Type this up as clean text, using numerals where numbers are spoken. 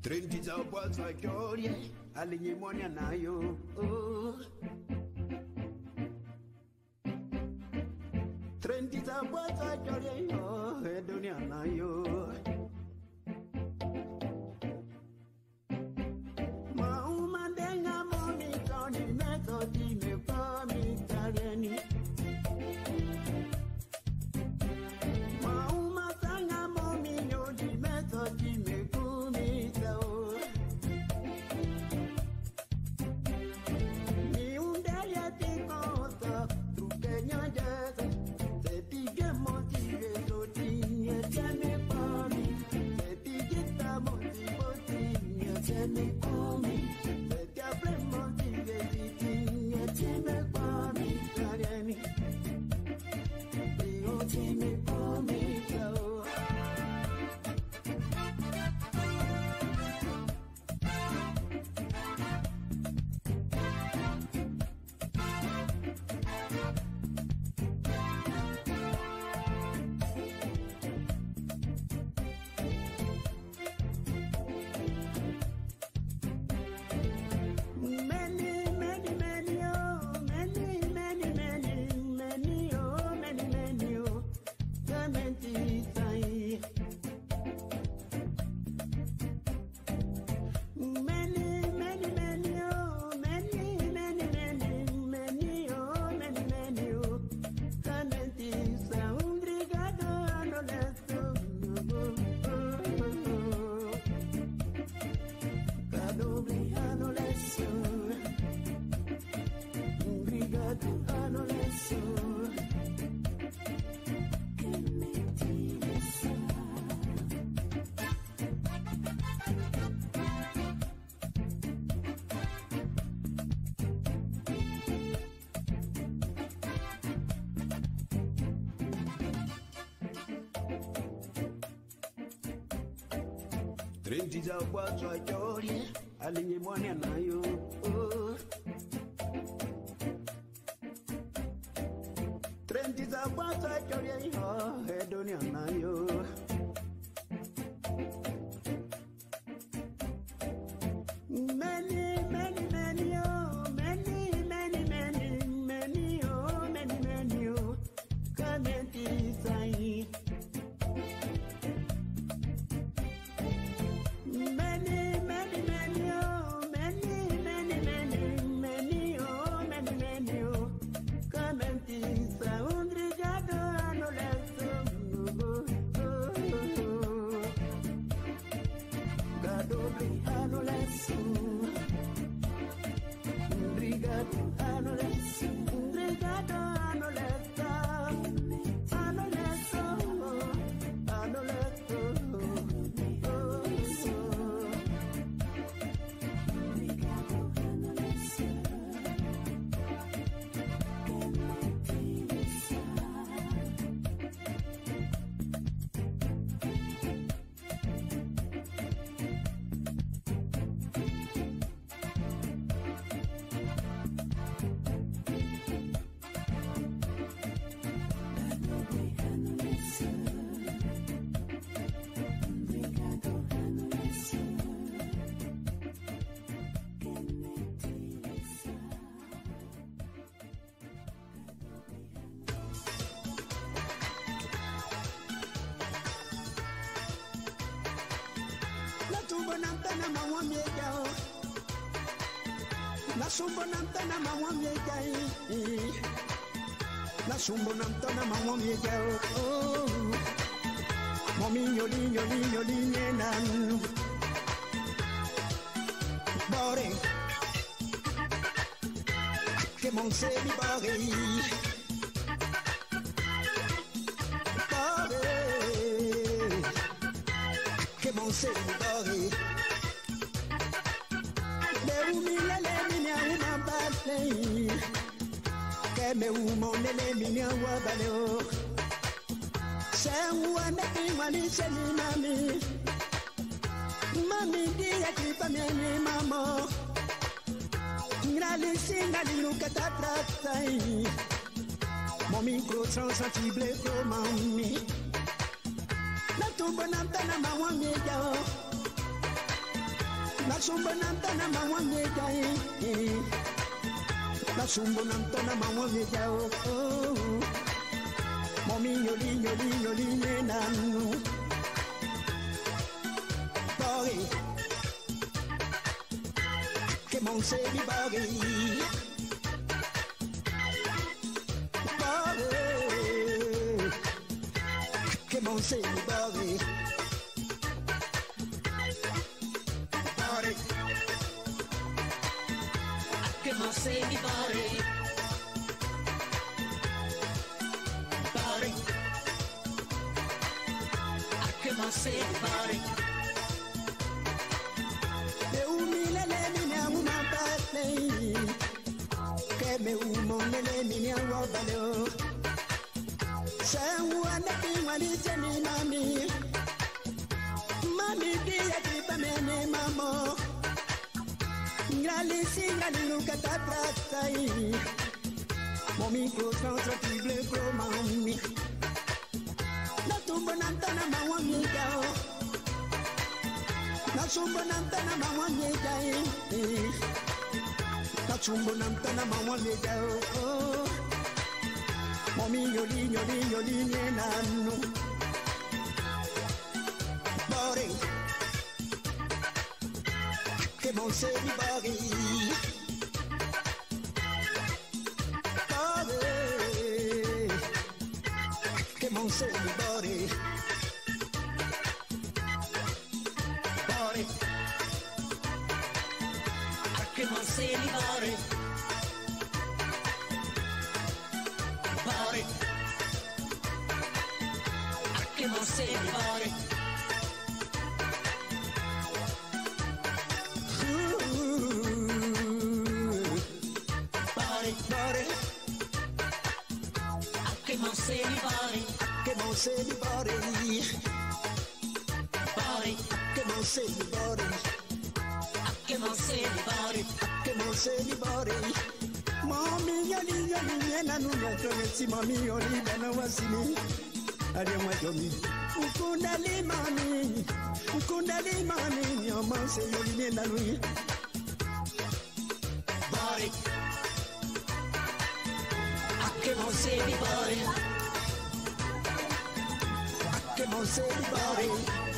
30 za bwatsa kyorie alinye mwana nayo. Trendi za bwatsa kyorie dunia nayo. Mauma denga momi koni metodi me pami karieni. Mauma tanga momi nyodi metodi me kumi tao. Ni undelia ti konta truke nyajata. Se pige motive sotinye teme pami. Se pige ta motivo tinye teme pami. Se te abre motive tinye teme pami karieni. Dio teme pami tao. Trendi za bwatsa kyorie alinye mwana nayo. Trendi za bwatsa kyorie dunia nayo. Nasumbo namtana mawamye jai. Nasumbo namtana mawamye jai. Momi nyoli nyoli nyoli nyenan. Bore. Que mon sebi bore. Bore. Que mon sebi bore. Que me humo nele minya wabaleo. Se uane imani seni mami. Mami dia kipa meni mamo. Ngrali singali nuka tatratai. Mon micro sensible comme mami. La tumba namtana mawami jao. na sumba nantana mawanye jai na sumba nantana mawanye jao momi yoli nenu bori que mon seli bori que mon seli bori que mon seli bori que mon seli bori me umile le minya uma pale que me umonele minya wa baleo sawa na kimali jeni mami mami dia tipa mene mamo ngali singali luka tatratai momi ko sensible pro mami na tumbo nantana mawami jao na tumbo nantana mawami jai na tumbo nantana mawami jao momi yoli nenu bori que mon seli bori que mon seli bori que mon seli bori que mon seli bori que mon seli bori que mon seli bori que mon seli bori que mon seli bori que mon seli bori mami yoli na nuna trovesi mami yoli na wasini ali mwajomi ukundali mami nyama se yoli na nui bori que mon seli bori que mon seli bori